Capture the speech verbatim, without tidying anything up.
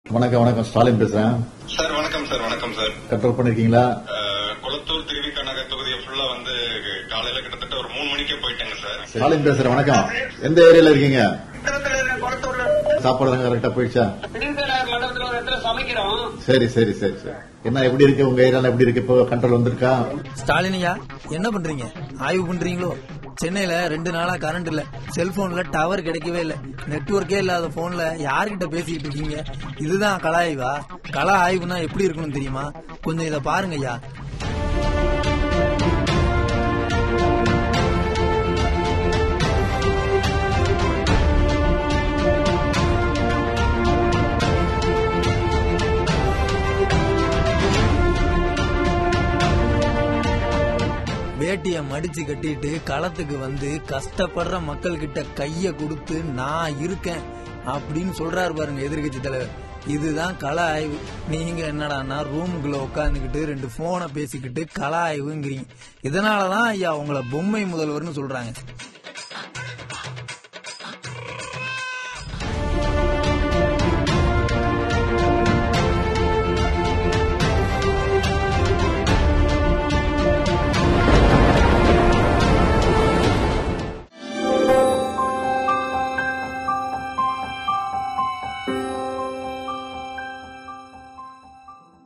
வணக்கம் வணக்கம் ஸ்டாலின் பேசுறேன் சார். வணக்கம் சார். வணக்கம் சார். கண்ட்ரோல் பண்ணிருக்கீங்களா? குளத்தூர் திருவிக நகர் தொகுதியை ஃபுல்லா வந்து காலையில கிட்டத்தட்ட ஒரு மூணு மணிக்கே போயிட்டாங்க சார். ஸ்டாலின் பேசுறேன். வணக்கம். எந்த ஏரியால இருக்கீங்க? சாப்பாடு கரெக்டா போயிடுச்சா? சரி சரி சரி சரி. என்ன எப்படி இருக்கு உங்க ஏரியால? எப்படி இருக்கு இப்போ? கண்ட்ரோல் வந்திருக்கா? ஸ்டாலினியா என்ன பண்றீங்க? ஆய்வு பண்றீங்களோ? சென்னையில ரெண்டு நாளா கரண்ட் இல்ல, செல்போன்ல டவர் கிடைக்கவே இல்ல, நெட்வொர்க்கே இல்லாத போன்ல யார்கிட்ட பேசிட்டு இருக்கீங்க? இதுதான் கள ஆய்வா? கள ஆய்வுனா எப்படி இருக்கணும் தெரியுமா? கொஞ்சம் இத பாருங்க ஐயா. வேட்டிய மடிச்சு கட்டிட்டு களத்துக்கு வந்து கஷ்டப்படுற மக்கள் கிட்ட கைய கொடுத்து நான் இருக்கேன் அப்படின்னு சொல்றாரு பாருங்க எதிர்கட்சி தலைவர். இதுதான் கள ஆய்வு. நீங்க என்னடான்னா ரூமுக்குள்ள உட்காந்துக்கிட்டு ரெண்டு போனை பேசிக்கிட்டு கள ஆய்வுங்கிறீங்க. இதனாலதான் ஐயா உங்களை பொம்மை முதல்வர்னு சொல்றாங்க.